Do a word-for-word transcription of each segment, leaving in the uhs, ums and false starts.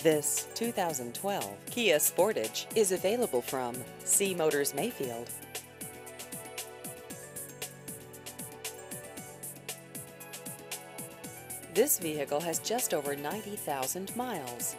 This two thousand twelve Kia Sportage is available from C Motors Mayfield. This vehicle has just over ninety thousand miles.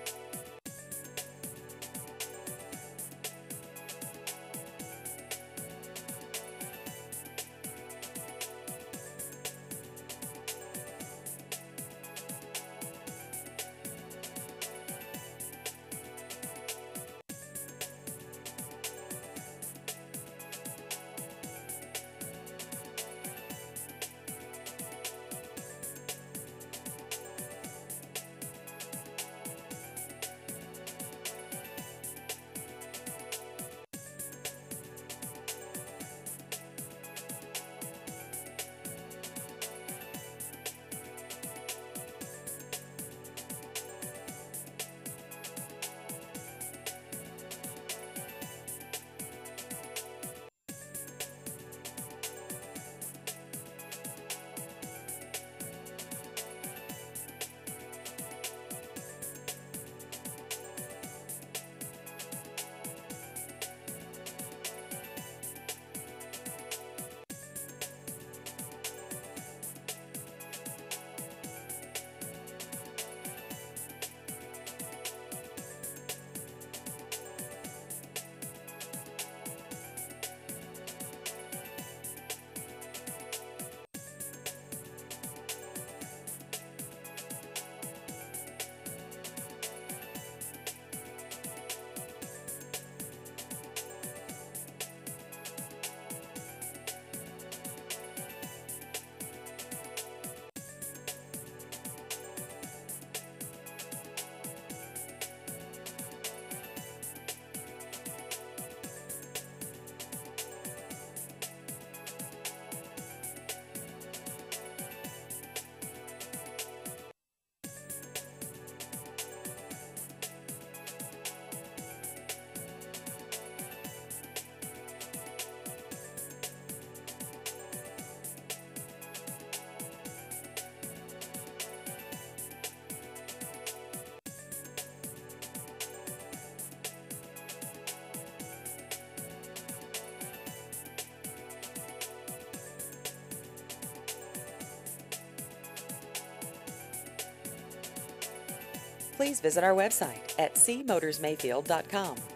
Please visit our website at c motors mayfield dot com.